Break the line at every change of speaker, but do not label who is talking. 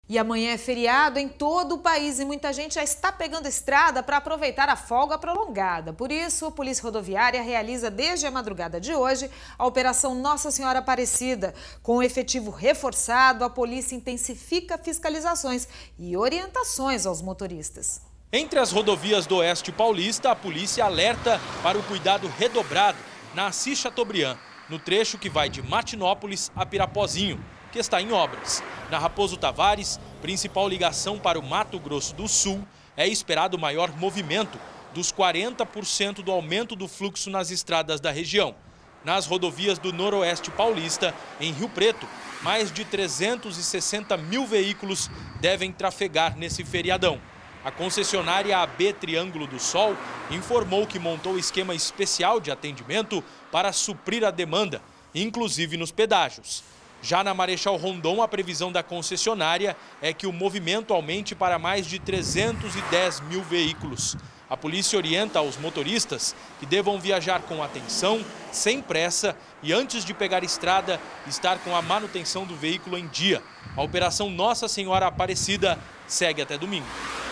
E amanhã é feriado em todo o país e muita gente já está pegando estrada para aproveitar a folga prolongada. Por isso, a Polícia Rodoviária realiza desde a madrugada de hoje a Operação Nossa Senhora Aparecida. Com o efetivo reforçado, a polícia intensifica fiscalizações e orientações aos motoristas.
Entre as rodovias do Oeste Paulista, a polícia alerta para o cuidado redobrado na Assis Chateaubriand, no trecho que vai de Martinópolis a Pirapozinho, que está em obras. Na Raposo Tavares, principal ligação para o Mato Grosso do Sul, é esperado maior movimento, dos 40% do aumento do fluxo nas estradas da região. Nas rodovias do Noroeste Paulista, em Rio Preto, mais de 360 mil veículos devem trafegar nesse feriadão. A concessionária AB Triângulo do Sol informou que montou esquema especial de atendimento para suprir a demanda, inclusive nos pedágios. Já na Marechal Rondon, a previsão da concessionária é que o movimento aumente para mais de 310 mil veículos. A polícia orienta aos motoristas que devam viajar com atenção, sem pressa e antes de pegar estrada, estar com a manutenção do veículo em dia. A Operação Nossa Senhora Aparecida segue até domingo.